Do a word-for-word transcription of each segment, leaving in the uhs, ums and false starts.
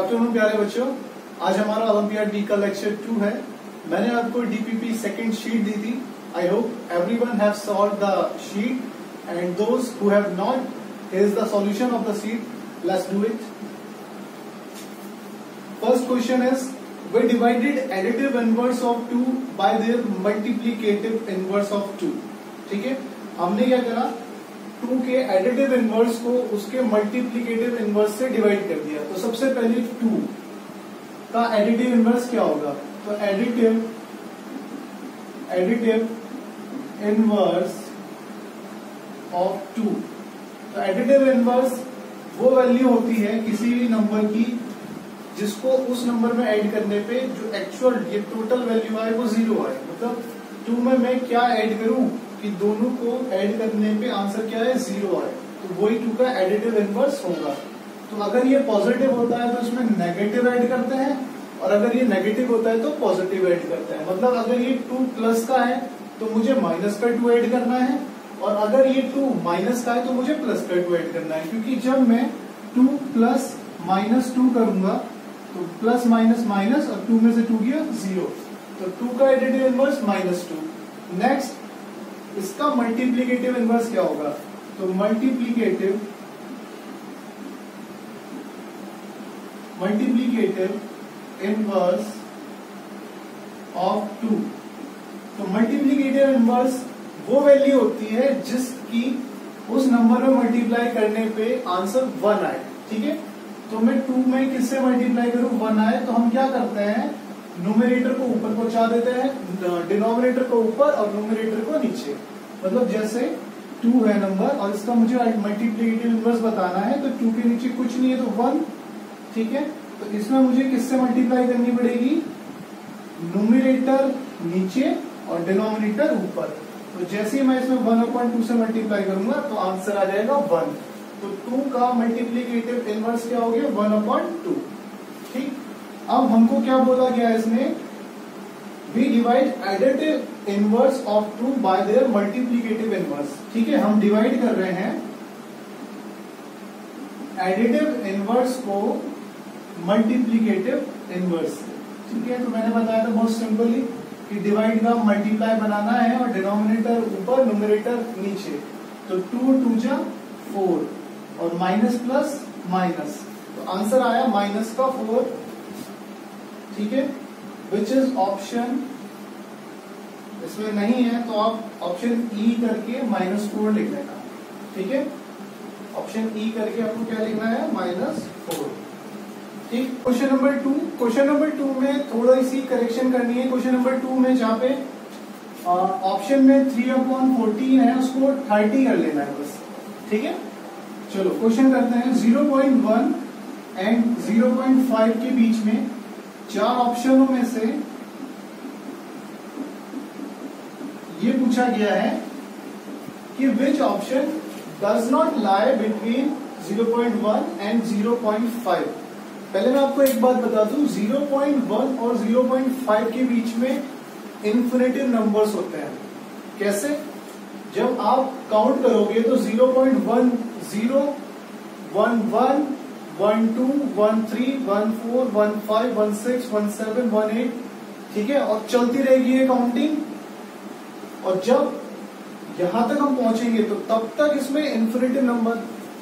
Afternoon प्यारे बच्चों, आज हमारा ओलंपियाड डी का लेक्चर टू है। मैंने आपको डीपीपी सेकंड शीट दी थी। I hope everyone have solved the sheet and those who have not, here is the solution of the sheet. Let's do it. First question is we divided additive inverse of two by their multiplicative inverse of two. ठीक है, हमने क्या करा, to के additive inverse को उसके multiplicative inverse से divide कर दिया। तो सबसे पहले टू का एडिटिव इनवर्स क्या होगा, तो additive additive inverse of two. तो एडिटिव इनवर्स वो वैल्यू होती है किसी भी नंबर की जिसको उस नंबर में ऐड करने पे जो एक्चुअल ये टोटल वैल्यू आए वो जीरो आए। मतलब टू में मैं क्या ऐड करूं कि दोनों को ऐड करने पे आंसर क्या है, जीरो आए, तो वही टू का एडिटिव इनवर्स होगा। तो अगर ये पॉजिटिव होता है तो इसमें नेगेटिव ऐड करते हैं, और अगर ये नेगेटिव होता है तो पॉजिटिव ऐड करते हैं। मतलब अगर ये टू प्लस का है तो मुझे माइनस का टू ऐड करना है, और अगर ये टू माइनस का है तो मुझे प्लस का टू ऐड करना है। क्योंकि जब मैं टू प्लस माइनस टू करूंगा तो प्लस माइनस माइनस, और टू में से टू गया जीरो, तो टू का additive inverse minus two. Next इसका मल्टीप्लीकेटिव इनवर्स क्या होगा, तो multiplicative multiplicative inverse of two. तो मल्टीप्लीकेटिव इनवर्स वो वैल्यू होती है जिसकी उस नंबर में मल्टीप्लाई करने पे आंसर वन आए। ठीक है, तो मैं टू में किससे मल्टीप्लाई करूं, वन आए, तो हम क्या करते हैं, न्यूमरेटर को ऊपर पहुंचा देते हैं, डिनोमिनेटर को ऊपर और न्यूमरेटर को नीचे। मतलब जैसे टू है नंबर और इसका मुझे मल्टीप्लिकेटिव इनवर्स बताना है, तो टू के नीचे कुछ नहीं है तो वन। ठीक है, तो इसमें मुझे किससे मल्टीप्लाई करनी पड़ेगी, न्यूमरेटर नीचे और डिनोमिनेटर ऊपर। तो जैसे ही मैं इसमें वन अपॉइंट टू से मल्टीप्लाई करूंगा तो आंसर आ जाएगा वन। तो टू का मल्टीप्लिकेटिव इनवर्स क्या हो गया, वन अपॉइंट टू। ठीक, अब हमको क्या बोला गया इसने, we divide additive inverse of two by their multiplicative inverse. ठीक है, हम डिवाइड कर रहे हैं एडिटिव इनवर्स को मल्टीप्लिकेटिव इनवर्स। ठीक है, तो मैंने बताया था बहुत सिंपली कि डिवाइड का मल्टीप्लाई बनाना है और डिनोमिनेटर ऊपर न्यूमरेटर नीचे। तो टू टू जा फोर और माइनस प्लस माइनस, तो आंसर आया माइनस का फोर। ठीक है, विच इज ऑप्शन, इसमें नहीं है तो आप ऑप्शन ई करके माइनस फोर लिख लेना। ठीक है, ऑप्शन ई करके आपको क्या लिखना है, माइनस फोर। ठीक, question number two. Question number two में थोड़ा सी करेक्शन करनी है। क्वेश्चन नंबर टू में जहाँ पे ऑप्शन में थ्री अपॉन फोर्टीन है उसको थर्टी कर लेना है बस। ठीक है, चलो क्वेश्चन करते हैं। Zero point one and zero point five के बीच में चार ऑप्शनों में से ये पूछा गया है कि which option does not lie between zero point one and zero point five. पहले मैं आपको एक बात बता दूं, जीरो पॉइंट वन और जीरो पॉइंट फाइव के बीच में इन्फिनेटिव नंबर्स होते हैं। कैसे, जब आप काउंट करोगे तो zero point one zero, one one, one two, one three, one four, one five, one six, one seven, one eight. ठीक है, और चलती रहेगी ये काउंटिंग, और जब यहां तक हम पहुंचेंगे तो तब तक इसमें infinitive number.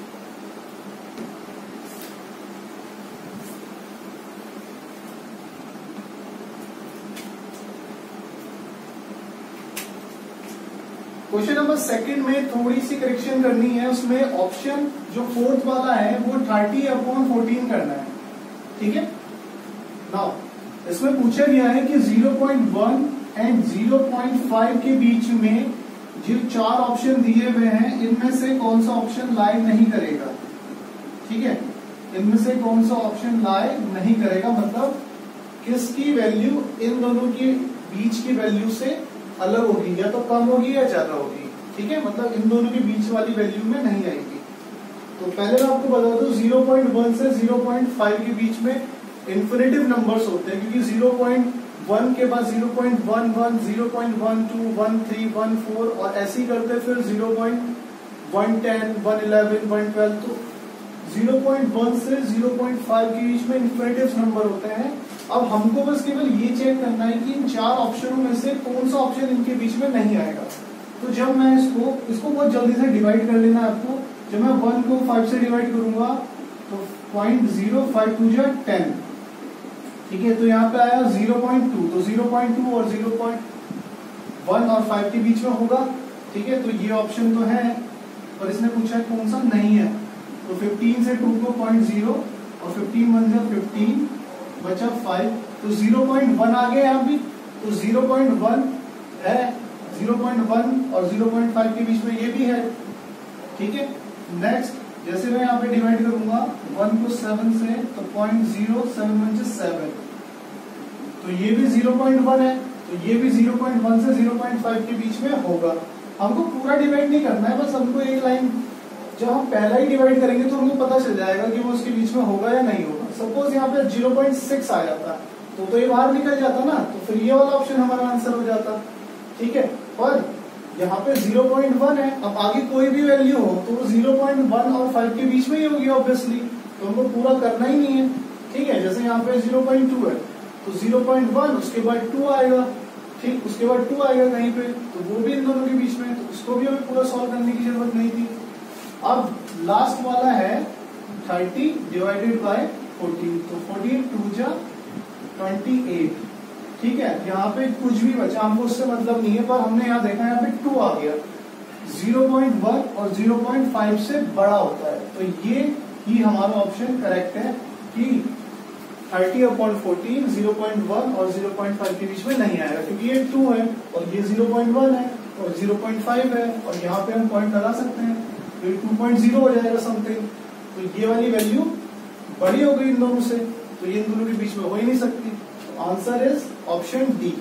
Question number second में थोड़ी सी करेक्शन करनी है। उसमें ऑप्शन जो फोर्थ वाला है वो थर्टी अपॉन फोर्टीन करना है। ठीक है, नाउ इसमें पूछा गया है कि zero point one and zero point five के बीच में जो चार ऑप्शन दिए हुए हैं इनमें से कौन सा ऑप्शन लाई नहीं करेगा। ठीक है, इनमें से कौन सा ऑप्शन लाई नहीं करेगा, मतलब किसकी वैल्यू इन दोनों के बीच की वैल्यू से अलग होगी, या तो कम होगी या ज्यादा होगी। ठीक है, मतलब इन दोनों के बीच वाली वैल्यू में नहीं आएगी। तो पहले मैं आपको बता दूं, जीरो पॉइंट वन से जीरो पॉइंट फाइव के बीच में इन्फिनेटिव नंबर्स होते हैं, क्योंकि जीरो पॉइंट वन के बाद zero point one one, zero point one two, one three, one four, और ऐसे ही करते फिर zero point one ten, one eleven, one twelve. तो ज़ीरो पॉइंट वन से ज़ीरो पॉइंट फाइव के बीच में इन्फिनिटिव नंबर होते हैं। अब हमको बस केवल ये चेक करना है कि इन चार ऑप्शनों में से कौन सा ऑप्शन इनके बीच में नहीं आएगा। तो जब मैं इसको इसको बहुत जल्दी से डिवाइड कर लेना है आपको। जब मैं वन को फाइव से डिवाइड करूंगा तो पॉइंट जीरो फाइव टू जा टेन, ठीक है। तो यहाँ पे आया ज़ीरो पॉइंट टू, तो ज़ीरो पॉइंट टू और ज़ीरो पॉइंट वन और फाइव के बीच में होगा, ठीक है। तो ये ऑप्शन तो है, पर इसने पूछा कौन सा नहीं है। तो फिफ्टीन से टू को पॉइंट जीरो और फिफ्टीन वन जा फिफ्टीन, बचा फाइव, तो ज़ीरो पॉइंट वन आ गया यहाँ भी। तो ज़ीरो पॉइंट वन है, ज़ीरो पॉइंट वन और ज़ीरो पॉइंट फाइव के बीच में ये भी है, ठीक है। नेक्स्ट जैसे मैं यहाँ पे डिवाइड करूंगा वन को सेवन से, तो पॉइंट जीरो सेवन वन से सेवन, तो ये भी ज़ीरो पॉइंट वन है, तो ये भी ज़ीरो पॉइंट वन से ज़ीरो पॉइंट फाइव के बीच में होगा। हमको पूरा डिवाइड नहीं करना है, बस हमको एक लाइन जब हम पहला ही डिवाइड करेंगे तो हमको पता चल जाएगा कि वो उसके बीच में होगा या नहीं होगा। सपोज यहाँ पे ज़ीरो पॉइंट सिक्स आ जाता तो तो ये बाहर निकल जाता ना, तो फिर ये वाला ऑप्शन हमारा आंसर हो जाता, ठीक है। पर यहाँ पे ज़ीरो पॉइंट वन है, अब आगे कोई भी वैल्यू हो तो वो ज़ीरो पॉइंट वन और फाइव के बीच में ही होगी ऑब्वियसली, तो हमको पूरा करना ही नहीं है, ठीक है। जैसे यहाँ पे ज़ीरो पॉइंट टू है तो ज़ीरो पॉइंट वन उसके बाद टू आएगा, ठीक, उसके बाद टू आएगा कहीं पे, तो वो भी इन दोनों के बीच में, तो उसको भी हमें पूरा सॉल्व करने की जरूरत नहीं थी। अब लास्ट वाला है थर्टी डिवाइडेड बाय फोर्टीन, तो फोर्टीन टू जा ट्वेंटी एट, ठीक है। यहाँ पे कुछ भी बचा हमको उससे मतलब नहीं है, पर हमने यहाँ देखा यहाँ पे टू आ गया, ज़ीरो पॉइंट वन और ज़ीरो पॉइंट फाइव से बड़ा होता है, तो ये ही हमारा ऑप्शन करेक्ट है कि thirty upon fourteen zero point one और ज़ीरो पॉइंट फाइव के बीच में नहीं आएगा, क्योंकि ये टू है और ये ज़ीरो पॉइंट वन है और ज़ीरो पॉइंट फाइव है, और यहाँ पे हम पॉइंट लगा सकते हैं तो ये टू पॉइंट ज़ीरो हो जाएगा समथिंग। तो ये वाली वैल्यू बड़ी हो गई इन दोनों से, तो ये इन दोनों के बीच में हो ही नहीं सकती। Answer is option D.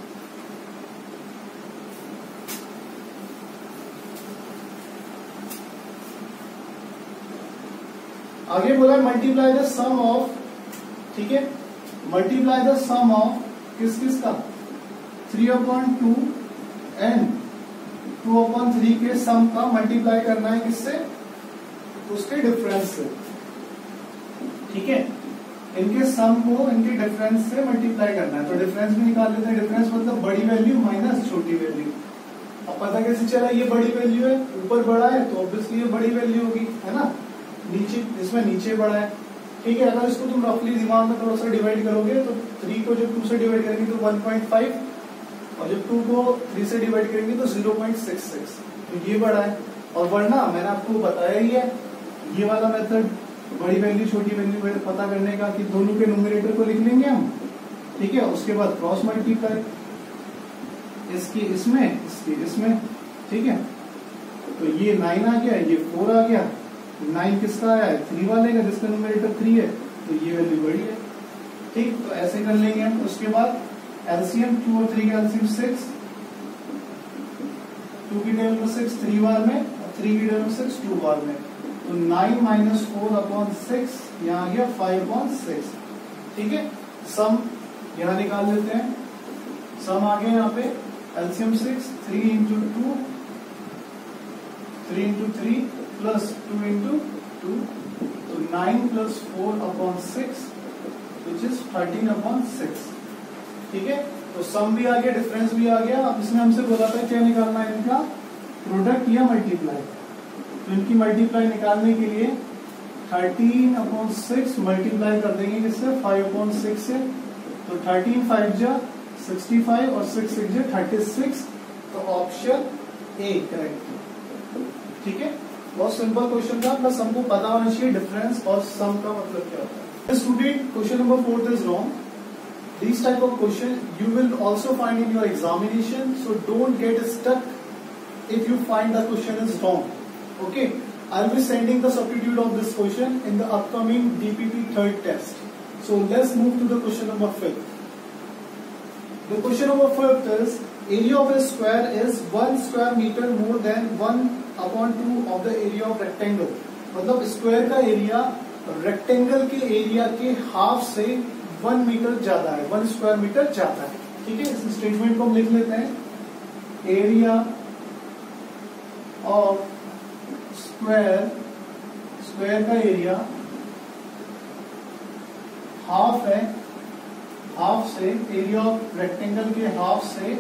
आगे बोला मल्टीप्लाई द सम ऑफ, ठीक है, मल्टीप्लाई द सम ऑफ किस किस का, three upon two and two upon three के सम का मल्टीप्लाई करना है किससे, उसके डिफरेंस से, ठीक है। इनके सम को इनके डिफरेंस से मल्टीप्लाई करना है, तो डिफरेंस भी निकाल लेते हैं। डिफरेंस मतलब बड़ी वैल्यू माइनस छोटी वैल्यू। अब पता कैसे चला ये बड़ी वैल्यू है, ऊपर बड़ा है तो ऑब्वियसली ये बड़ी वैल्यू होगी, है ना। नीचे इसमें नीचे बड़ा है, ठीक है। अगर इसको तुम रफली दिमाग में थोड़ा सा डिवाइड करोगे तो थ्री को जब टू से डिवाइड करेंगे तो वन पॉइंट फाइव, और जब टू को थ्री से डिवाइड करेंगे तो ज़ीरो पॉइंट सिक्स सिक्स, तो ये बड़ा है। और वरना मैंने आपको बताया ही है ये वाला मेथड, बड़ी वैल्यू छोटी वैल्यू पता करने का, कि दोनों के न्यूमरेटर को लिख लेंगे हम, ठीक है। उसके बाद क्रॉस मल्टीप्लाई इसकी इसमें इसकी इसमें, ठीक है। तो ये नाइन आ गया, ये फोर आ गया, नाइन किसका आया है, थ्री वाले का जिसका न्यूमरेटर थ्री है, तो ये वैल्यू बड़ी है, ठीक। तो ऐसे कर लेंगे हम। उसके बाद एलसीएम टू और थ्री का एलसीएम सिक्स, टू की टेबल में सिक्स थ्री बार में और थ्री की टेबल में सिक्स टू बार में, तो nine minus four upon six, यहाँ आ गया फाइव अपॉन सिक्स, ठीक है। सम यहाँ निकाल लेते हैं, सम आ गया यहाँ पे LCM six, three into two, three into three plus two into two, तो nine plus four upon six which is thirteen upon six, ठीक है। तो सम भी आ गया, डिफरेंस भी आ गया। अब इसमें हमसे बोला था क्या निकालना है, इनका प्रोडक्ट या मल्टीप्लाई। तो इनकी मल्टीप्लाई निकालने के लिए थर्टीन अपॉन सिक्स मल्टीप्लाई कर देंगे किससे, फाइव अपॉन सिक्स से, तो थर्टीन फाइव जा सिक्सटी फाइव और सिक्स सिक्स जा थर्टी सिक्स, तो ऑप्शन ए करेक्ट, ठीक है। बहुत सिंपल क्वेश्चन था, बस हमको पता होना चाहिए डिफरेंस और सम का मतलब क्या होता है। Student, question number fourth is wrong. These type of question you will also find in your examination, so don't get stuck if you find the question is wrong. Okay, I'll be sending the substitute of this question in the upcoming D P P third test. So let's move to the question number fifth. The question number fifth is area of a square is one square meter more than one upon two of the area of rectangle. मतलब square का area rectangle के area के half से one metre ज्यादा है, one square metre ज्यादा है, ठीक है। इस स्टेटमेंट को हम लिख लेते हैं, एरिया ऑफ स्क्वायर स्क्वायर का एरिया हाफ है, हाफ से एरिया ऑफ रेक्टेंगल के हाफ से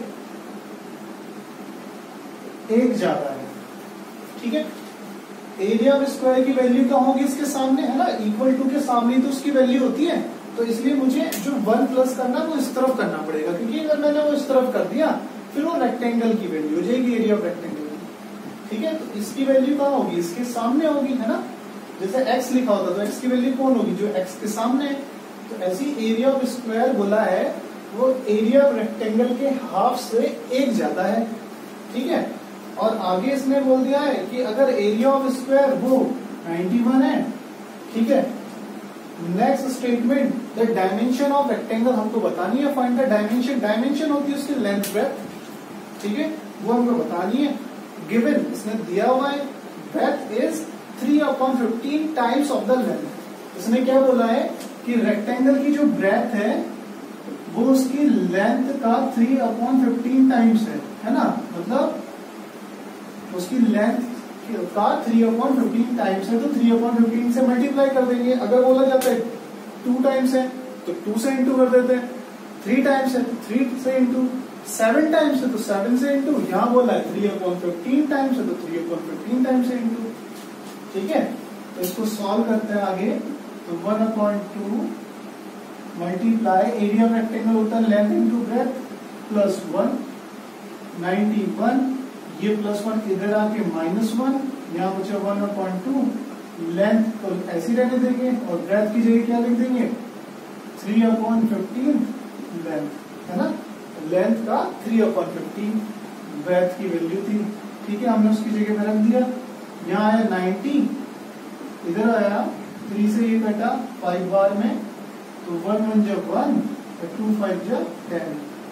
एक ज्यादा है। ठीक है, एरिया ऑफ स्क्वायर की वैल्यू क्या होगी इसके सामने, है ना, इक्वल टू के सामने तो उसकी वैल्यू होती है। तो इसलिए मुझे जो वन प्लस करना वो इस तरफ करना पड़ेगा, क्योंकि अगर मैंने वो इस तरफ कर दिया फिर वो रेक्टेंगल की वैल्यू हो जाएगी, एरिया ऑफ रेक्टेंगल की। ठीक है, तो इसकी वैल्यू कहाँ होगी, इसके सामने होगी, है ना। जैसे x लिखा होता तो x की वैल्यू कौन होगी, जो x के सामने है। तो ऐसी एरिया ऑफ स्क्वायर बोला है वो एरिया ऑफ रेक्टेंगल के हाफ से एक ज्यादा है। ठीक है, और आगे इसने बोल दिया है कि अगर एरिया ऑफ स्क्वायर वो इक्यानवे है। ठीक है, next statement, the dimension of rectangle हमको बतानी है, फाइंड द डायमेंशन। डायमेंशन होती है उसकी लेंथ ब्रेथ। ठीक है, वो हमको बतानी है। गिवन इसने दिया हुआ है breadth is three upon fifteen times of the length. इसने क्या बोला है कि रेक्टेंगल की जो ब्रेथ है वो उसकी लेंथ का थ्री अपॉन फिफ्टीन टाइम्स है, है ना। मतलब उसकी लेंथ का थ्री अपॉन फिफ्टीन टाइम्स है, तो थ्री अपॉन फिफ्टीन से मल्टीप्लाई कर देंगे। अगर बोला जाता है टू टाइम्स है तो टू से इंटू कर देते हैं, थ्री टाइम्स है तो थ्री से इंटू, सेवन टाइम्स है तो सेवन से इंटू, यहां बोला है थ्री अपॉन फिफ्टीन टाइम्स है तो थ्री अपॉन फिफ्टीन टाइम्स से इंटू। ठीक है, तो इसको सॉल्व करते हैं आगे। तो one upon two multiply area of rectangle होता है length into breadth plus one, ninety one, ये प्लस वन इधर आके माइनस वन, यहाँ बचा वन अपॉइंट टू। लेंथ तो ऐसी रहने देंगे और ब्रेथ की जगह क्या लिख देंगे, थ्री अपॉन फिफ्टीन लेंथ, है ना। लेंथ का थ्री अपॉन फिफ्टीन ब्रेथ की वैल्यू थी। ठीक है, हमने उसकी जगह पे रख दिया। यहाँ आया नाइन्टी, इधर आया थ्री से ये कटा फाइव बार में, तो वन वन जब वन, टू फाइव जब टेन।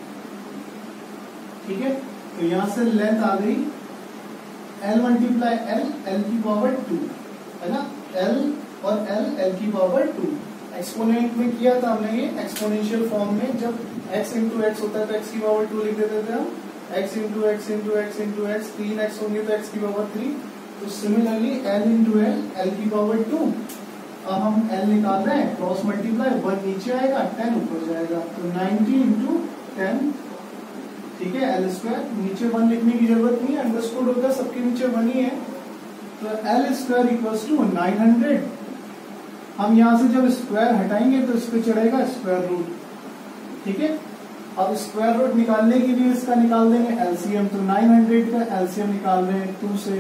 ठीक है, तो यहां से लेंथ आ गई L मल्टीप्लाई एल, एल की पावर टू, है ना। L और L, L की पावर टू। एक्सपोनेंट में किया था हमने ये एक्सपोनेंशियल फॉर्म में, जब x इंटू एक्स होता है तो x की पावर टू लिख देते थे हम। x into x into x into x, तीन एक्स होंगे तो x की पावर थ्री। तो similarly L into L, L की पावर टू। अब हम L निकाल रहे हैं, क्रॉस मल्टीप्लाई, वन नीचे आएगा टेन ऊपर जाएगा, तो नाइन्टी इंटू टेन। ठीक है, एल स्क्वायर, नीचे वन लिखने की जरूरत नहीं है, अंडरस्टूड होगा सबके नीचे वन ही है। तो L square equals to nine hundred. हम यहां से जब स्क्वायर हटाएंगे तो इस पे चढ़ेगा स्क्वायर रूट। ठीक है, अब स्क्वायर रूट निकालने के लिए इसका निकाल देंगे एलसीएम। तो नाइन हंड्रेड का एलसीएम निकाल रहे हैं टू से,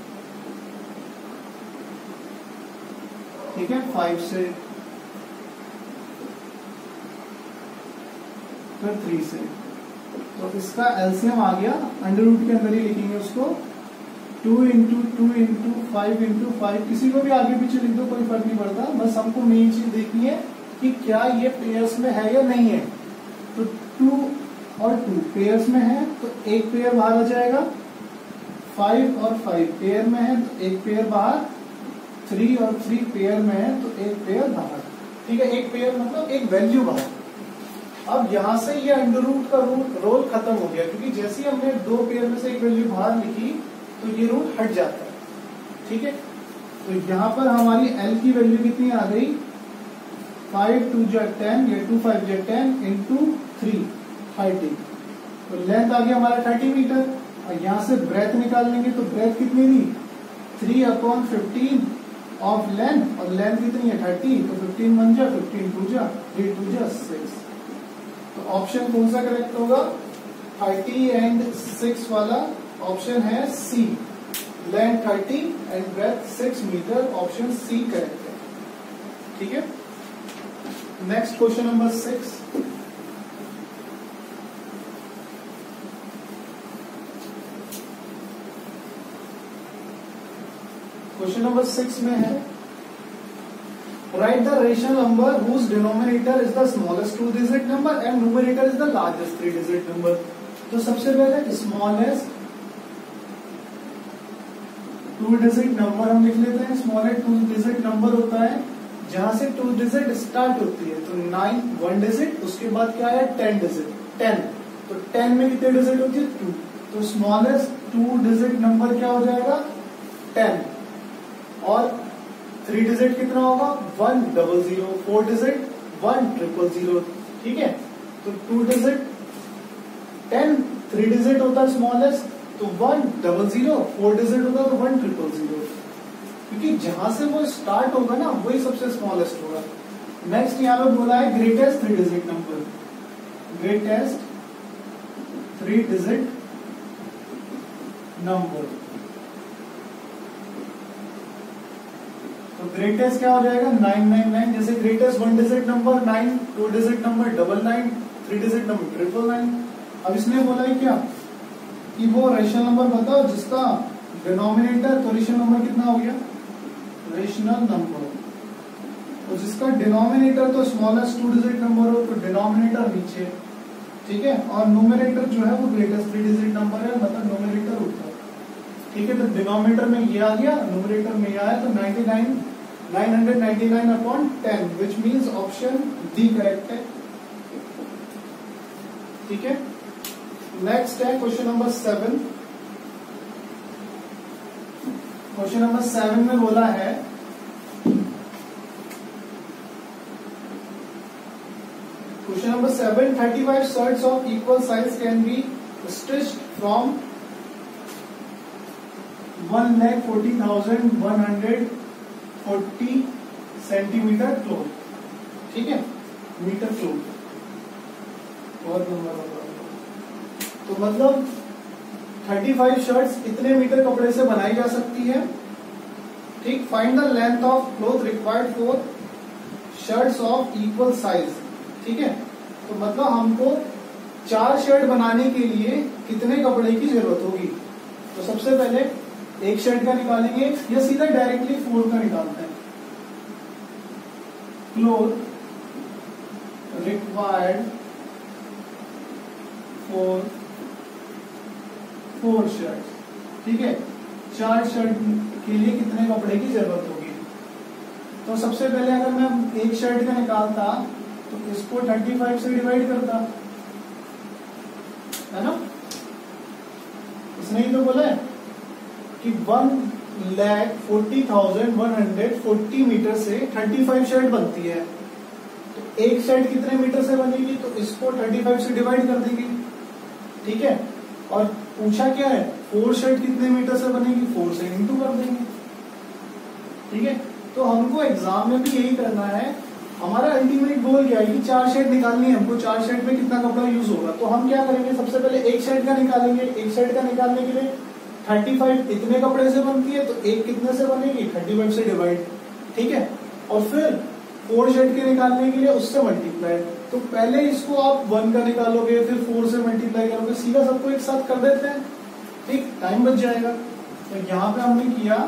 ठीक है, फाइव से, फिर थ्री से। तो इसका एलसीएम आ गया, अंडर रूट के अंदर ही लिखेंगे उसको, two into two into five into five. किसी को भी आगे पीछे लिख दो, कोई फर्क नहीं पड़ता, बस हमको मेन चीज देखनी है कि क्या ये पेयर्स में है या नहीं है। तो टू और टू पेयर्स में है तो एक पेयर बाहर आ जाएगा, फाइव और फाइव पेयर में है तो एक पेयर बाहर, थ्री और थ्री पेयर में है तो एक पेयर बाहर। ठीक है, एक पेयर मतलब एक वैल्यू बाहर। अब यहां से ये अंडर रूट का रूट रोल खत्म हो गया, क्योंकि जैसे ही हमने दो पेयर में से एक वैल्यू बाहर लिखी तो ये रूट हट जाता है। ठीक है, तो यहाँ पर हमारी L की वैल्यू कितनी आ गई, फाइव टू जा टेन, या टू फाइव जा टेन इंटू थ्री थर्टी। तो लेंथ आ गया हमारा थर्टी मीटर। और यहाँ से ब्रेथ निकाल लेंगे तो ब्रेथ कितनी थी, three upon fifteen of length, और लेंथ कितनी है थर्टी, तो फिफ्टीन वन जा फिफ्टीन टू जा थ्री टू जा सिक्स। तो ऑप्शन कौन सा करेक्ट होगा, थर्टी एंड सिक्स वाला ऑप्शन है C. Length thirty and breadth six metre, option C correct है। ठीक है, next question number six. Question number six में है, write the rational number whose denominator is the smallest two digit number and numerator is the largest three digit number. तो सबसे पहले smallest two digit number हम लिख लेते हैं। Smallest two digit number होता है जहां से टू डिजिट स्टार्ट होती है। तो नाइन वन डिजिट, उसके बाद क्या है टेन डिजिट, टेन। तो टेन में कितने डिजिट होती है, टू। तो स्मॉलेस्ट टू डिजिट नंबर क्या हो जाएगा, टेन। और थ्री डिजिट कितना होगा one double zero, four digit one triple zero, ठीक है। तो two digit ten, three digit होता है स्मॉलेस्ट तो one double zero, four digit होगा तो वन ट्रिपल जीरो, क्योंकि जहां से वो स्टार्ट होगा ना वही सबसे स्मॉलेस्ट होगा। नेक्स्ट यहाँ पे बोला है greatest three digit number, greatest three digit number. तो ग्रेटेस्ट क्या हो जाएगा नाइन नाइन नाइन, जैसे greatest one digit number nine, two digit number double nine, three digit number triple nine. अब इसने बोला है क्या कि वो रेशनल नंबर बताओ जिसका डिनोमिनेटर, तो रेशनल नंबर कितना हो गया रेशनल नंबर, तो जिसका डिनोमिनेटर तो स्मॉलेस्ट टू डिजिट नंबर हो तो डिनोमिनेटर नीचे, ठीक है, और न्यूमरेटर जो है वो ग्रेटेस्ट थ्री डिजिट नंबर है, मतलब न्यूमरेटर ऊपर, ठीक है। तो डिनोमिनेटर में ये आ गया, न्यूमरेटर में ये आया, तो ninety nine nine hundred ninety nine upon ten, which means option D correct है, ठीक है। नेक्स्ट है question number seven. Question number seven में बोला है question number seven, thirty five shirts of equal size can be stitched from one lakh forty thousand one hundred forty centimetre cloth, ठीक है, metre cloth, बहुत लंबा। तो मतलब पैंतीस शर्ट्स इतने मीटर कपड़े से बनाई जा सकती है, ठीक। Find the length of cloth required for shirts of equal size, ठीक है। तो मतलब हमको चार शर्ट बनाने के लिए कितने कपड़े की जरूरत होगी, तो सबसे पहले एक शर्ट का निकालेंगे या सीधा डायरेक्टली फोर का निकालते हैं। Cloth required for four shirt, ठीक है, चार शर्ट के लिए कितने कपड़े की जरूरत होगी। तो सबसे पहले अगर मैं एक शर्ट का निकालता तो इसको पैंतीस से डिवाइड करता, है ना। इसने ही तो बोला है कि one lakh forty thousand one hundred forty metre से पैंतीस शर्ट बनती है, तो एक शर्ट कितने मीटर से बनेगी, तो इसको पैंतीस से डिवाइड कर देंगे, ठीक है। और पूछा क्या है, फोर शर्ट कितने मीटर से बनेगी, फोर से इंटू कर देंगे, ठीक है। तो हमको एग्जाम में भी यही करना है, हमारा अल्टीमेट गोल क्या है कि चार शर्ट निकालनी है हमको, चार शर्ट में कितना कपड़ा यूज होगा। तो हम क्या करेंगे, सबसे पहले एक शर्ट का निकालेंगे, एक शर्ट का निकालने के लिए पैंतीस इतने कपड़े से बनती है, तो एक कितने से बनेगी पैंतीस से डिवाइड, ठीक है। और फिर फोर शर्ट के निकालने के लिए उससे मल्टीप्लाई, तो पहले इसको आप वन का निकालोगे फिर फोर से मल्टीप्लाई करोगे, सीधा सबको एक साथ कर देते हैं, ठीक, टाइम बच जाएगा। तो यहाँ पे हमने किया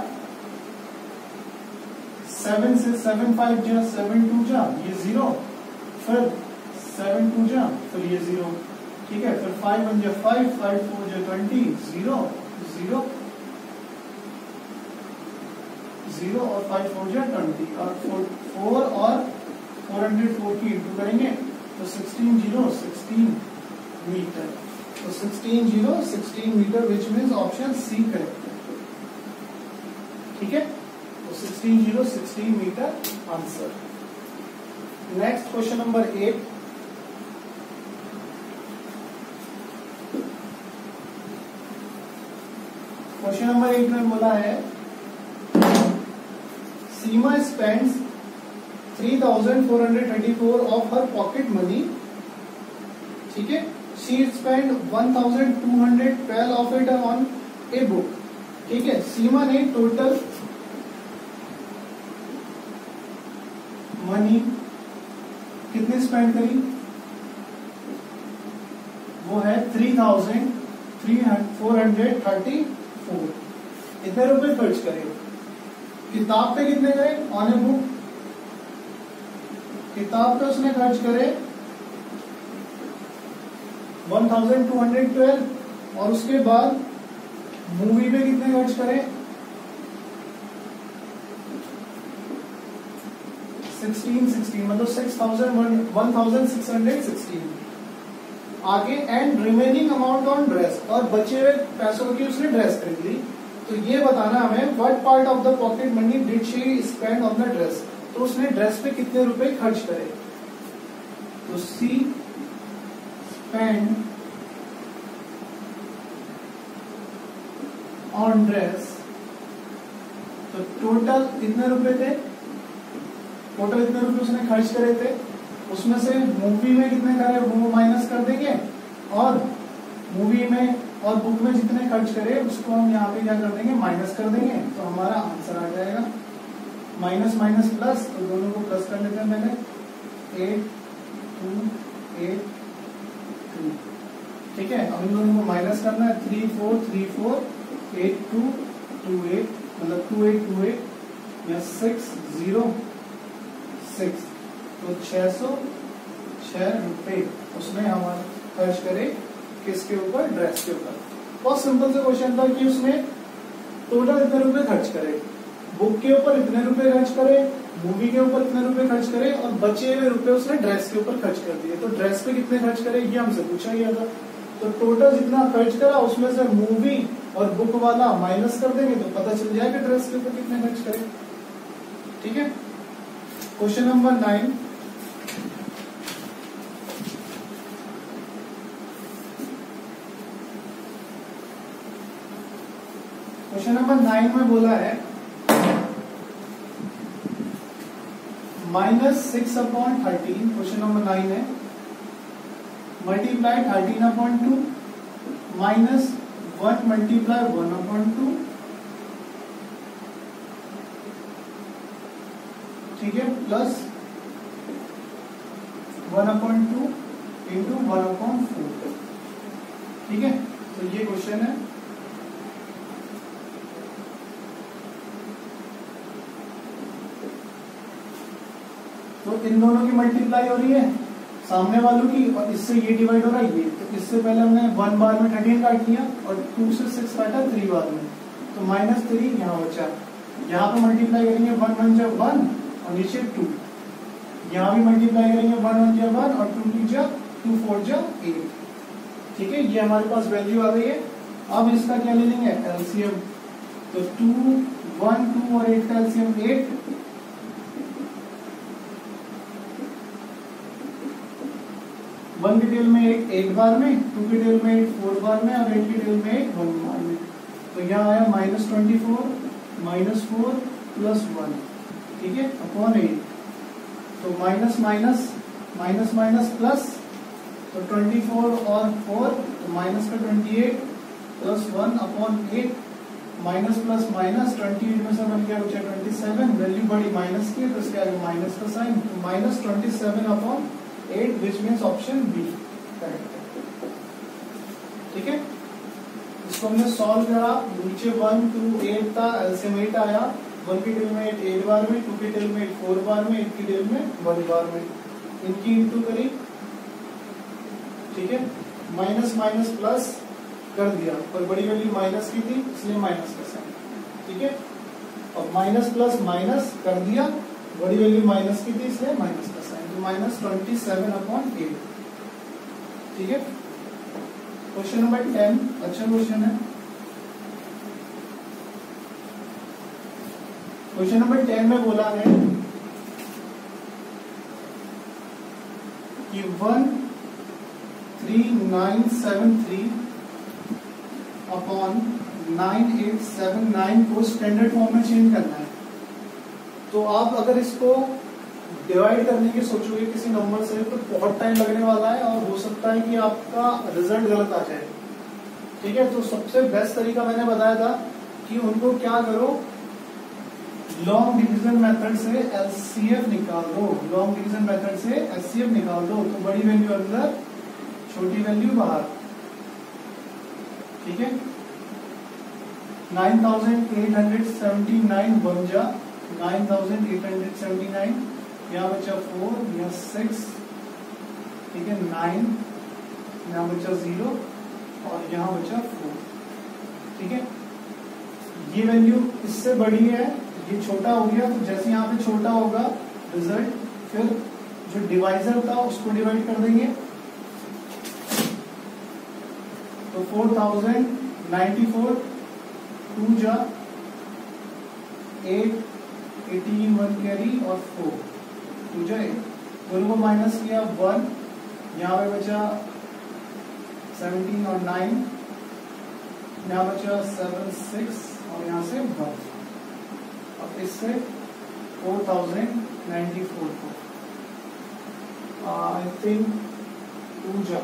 सेवन से सेवन फाइव जा, सेवन टू जा, ये जीरो, फिर सेवन टू जा, फिर ये जीरो, ठीक है, फिर फाइव वन जा फाइव, फाइव फोर जा ट्वेंटी, जीरो जीरो जीरो और फाइव फोर जा ट्वेंटी, और फोर फोर और फोर हंड्रेड फोर की इंटू करेंगे तो सिक्सटीन जीरो सिक्सटीन मीटर, तो sixteen zero sixteen metre which means option C correct है, ठीक है। तो sixteen zero sixteen metre answer. Next question number eight, question number eight में बोला है Seema spends three thousand four hundred thirty four of her pocket money, ठीक है, she spend one thousand two hundred twelve of it on a book, ठीक है। सीमा ने total money कितनी spend करी, वो है three thousand three four hundred thirty four, इतने रुपए खर्च करे। किताब पे कितने करे, ऑन ए बुक किताब पे उसने खर्च करे one thousand two hundred twelve, और उसके बाद मूवी पे कितने खर्च करे सिक्सटीन सिक्सटीन, मतलब six thousand one thousand six hundred sixteen. आगे and remaining amount on dress, और बचे हुए पैसों की उसने ड्रेस खरीद ली, तो ये बताना हमें what part of the pocket money did she spend on the dress, तो उसने ड्रेस पे कितने रुपए खर्च करे। तो सी स्पेंड ऑन ड्रेस, तो टोटल कितने रुपए थे, टोटल इतने रुपए उसने खर्च करे थे, उसमें से मूवी में कितने करे वो माइनस कर देंगे, और मूवी में और बुक में जितने खर्च करे उसको हम यहाँ पे क्या कर देंगे, माइनस कर देंगे, तो हमारा आंसर आ जाएगा माइनस माइनस प्लस, तो दोनों को प्लस कर लेते हैं पहले, एट टू एट टू, ठीक है। अब इन दोनों को माइनस करना है, three four three four eight two two eight, मतलब टू एट टू एट या सिक्स जीरो सिक्स, तो छह सौ छह रुपए उसने हमारे खर्च करे किसके ऊपर, ड्रेस के ऊपर। बहुत सिंपल सा क्वेश्चन था कि उसने टोटल इतने रुपए खर्च करे, बुक के ऊपर इतने रुपए खर्च करे, मूवी के ऊपर इतने रुपए खर्च करे, और बचे हुए रुपए उसने ड्रेस के ऊपर खर्च कर दिए। तो ड्रेस पे कितने खर्च करे ये हमसे पूछा गया था, तो टोटल जितना खर्च करा उसमें से मूवी और बुक वाला माइनस कर देंगे तो पता चल जाएगा ड्रेस के ऊपर कितने खर्च करे, ठीक है। Question number nine, question number nine में बोला है minus six upon thirteen, question number nine है, multiply thirteen upon two minus one multiply one upon two, ठीक है, plus one upon two into one upon four, ठीक है। तो ये क्वेश्चन है। तो इन दोनों की मल्टीप्लाई हो रही है, सामने वालों की, और इससे ये डिवाइड हो रहा है ये, तो इससे पहले हमने वन बार में थर्टीन काट लिया और टू से सिक्स काटा थ्री बार में, तो माइनस थ्री यहाँ बचा, यहाँ पे मल्टीप्लाई करेंगे वन वन जा वन और नीचे टू, यहाँ भी मल्टीप्लाई करेंगे वन वन जा वन और टू टू जा टू फोर जा एट, ठीक है। ये हमारे पास वैल्यू आ गई है। अब इसका क्या ले लेंगे, एलसीएम, तो टू वन टू और एट का एलसीएम एट, वन के टेल में एट एट बार में, टू के टेल में एट फोर बार में और एट के टेल में एट वन बार में, तो यहाँ आया minus twenty four minus four plus one, ठीक है, अपॉन एट, तो minus minus minus minus plus, तो ट्वेंटी फोर और फोर, तो माइनस का twenty eight plus one upon eight, minus plus minus, twenty eight में से वन क्या बचा ट्वेंटी सेवन, वैल्यू बड़ी माइनस की, तो इसके आगे माइनस का साइन, तो minus twenty seven upon eight, which means option B correct, ठीक है। इसको हमने सॉल्व करा, नीचे वन टू एट था, एलसीएम एट आया, वन की टेल में एट एट बार में, टू की टेल में एट फोर बार में, एट की टेल में वन बार में, इनकी इंटू करी, ठीक है, माइनस माइनस प्लस कर दिया, पर बड़ी वैल्यू माइनस की थी इसलिए माइनस का साइन, ठीक है, और माइनस प्लस माइनस कर दिया, बड़ी वैल्यू माइनस की थी इसलिए माइनस का साइन, तो minus twenty seven upon eight, ठीक है। क्वेश्चन नंबर टेन, अच्छा क्वेश्चन है। क्वेश्चन नंबर टेन में बोला है कि one three nine seven three upon nine eight seven nine को स्टैंडर्ड फॉर्म में चेंज करना है। तो आप अगर इसको डिवाइड करने की सोचोगे किसी नंबर से तो बहुत टाइम लगने वाला है और हो सकता है कि आपका रिजल्ट गलत आ जाए, ठीक है। तो सबसे बेस्ट तरीका मैंने बताया था कि उनको क्या करो, लॉन्ग डिवीजन मेथड से एलसीएम निकाल दो, लॉन्ग डिवीजन मेथड से एलसीएम निकाल दो, तो बड़ी वैल्यू अंदर छोटी वैल्यू बाहर, ठीक है। Nine thousand eight hundred seventy nine बन जा nine thousand eight hundred seventy nine, यहाँ बचा फोर, यहाँ सिक्स, ठीक है, नाइन, यहाँ बचा जीरो और यहाँ बचा फोर, ठीक है। ये वैल्यू इससे बड़ी है, ये छोटा हो गया, तो जैसे यहाँ पे छोटा होगा रिजल्ट, फिर जो डिवाइजर था उसको डिवाइड कर देंगे, तो four thousand ninety four two जा एट, एटीन वन कैरी और फोर, टू जा एट, दोनों को माइनस किया वन, यहाँ पे बचा सेवनटीन और नाइन, यहाँ बचा सेवन सिक्स और यहाँ से वन। अब इससे फोर थाउजेंड नाइन्टी फोर को आई थिंक टू जा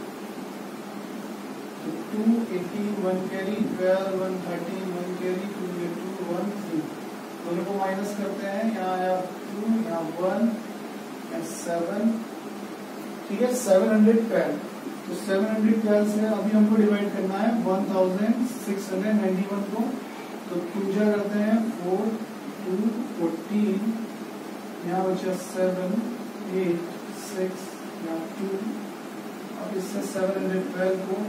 two, eighteen one carry, twelve, one thirteen, one carry, two two, one three, दोनों को माइनस करते हैं, यहाँ आया टू, यहाँ वन, यहाँ सेवन, ठीक है, सेवन हंड्रेड ट्वेल्व। तो सेवन हंड्रेड ट्वेल्व से अभी हमको डिवाइड करना है one thousand six hundred ninety one को, तो टू जा करते हैं फोर, टू, फोर्टीन, यहाँ बचा सेवन, एट, सिक्स, यहाँ टू, अब इससे सेवन हंड्रेड ट्वेल्व को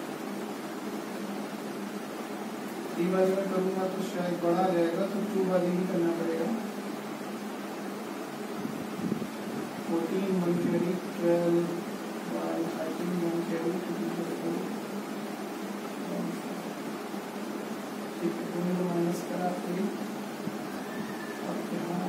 थ्री वाले में करूंगा तो शायद बड़ा आ जाएगा, तो टू वाले ही करना पड़ेगा। Fourteen one carry, twelve, thirteen one carry, ठीक है, दोनों को माइनस करा फिर अब यहाँ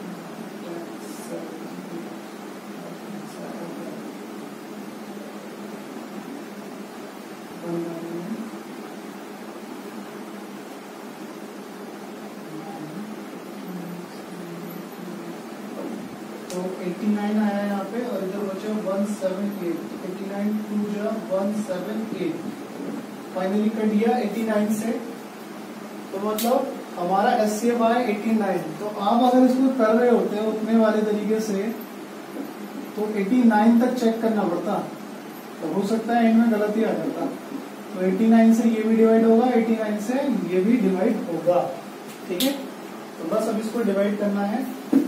तो एटी नाइन आया यहाँ पे और इधर बचा one seven eight, eighty nine two जा one seven eight, finally cut दिया एटी नाइन से, तो मतलब हमारा एस सी एफ आया एटी नाइन। तो आप अगर इसको कर रहे होते हैं उतने वाले तरीके से तो एटी नाइन तक चेक करना पड़ता, तो हो सकता है इनमें गलती आ जाता। तो एटी नाइन से ये भी डिवाइड होगा, एटी नाइन से ये भी डिवाइड होगा, ठीक है। तो बस अब इसको डिवाइड करना है,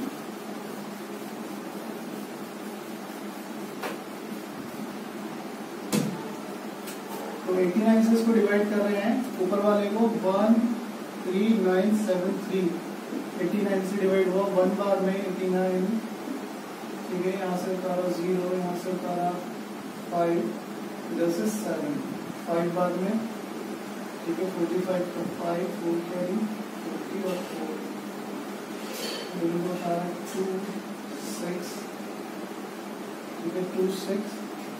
तो एटी नाइन से इसको डिवाइड कर रहे हैं, ऊपर वाले को one three nine seven three, eighty nine से डिवाइड हुआ वन बार में एटी नाइन, ठीक है, यहाँ से उतारा जीरो, यहाँ से उतारा फाइव, इधर से सेवन, फाइव बार में, ठीक है, फोर्टी फाइव का फाइव, फोर कैरी, फोर्टी और फोर, दोनों को उतारा टू सिक्स, ठीक है, टू सिक्स,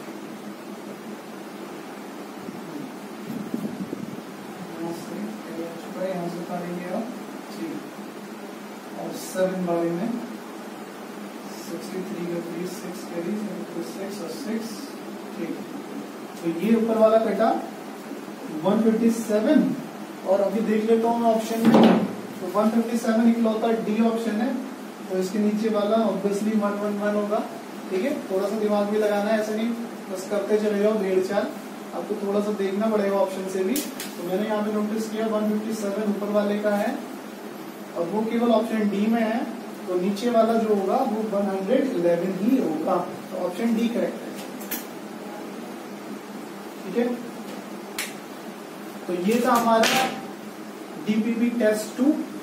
यहाँ से उतारेंगे आप थ्री और सेवन बारे में सिक्सटी थ्री का थ्री, सिक्स कैरी, सिक्स और सिक्स, ठीक। तो ये ऊपर वाला कटा वन फिफ्टी सेवन, और अभी देख लेता हूँ मैं ऑप्शन में, तो वन फिफ्टी सेवन इकलौता डी ऑप्शन है, तो इसके नीचे वाला ऑब्वियसली वन वन वन होगा, ठीक है। थोड़ा सा दिमाग भी लगाना है, ऐसे नहीं बस करते चले जाओ भेड़ चाल, आपको थोड़ा सा देखना पड़ेगा ऑप्शन से भी। तो मैंने यहाँ पे नोटिस किया वन फिफ्टी सेवन ऊपर वाले का है और वो केवल ऑप्शन डी में है, तो नीचे वाला जो होगा वो वन हंड्रेड इलेवन ही होगा, तो ऑप्शन डी करेक्ट है, ठीक है। तो ये था हमारा डीपीपी टेस्ट टू।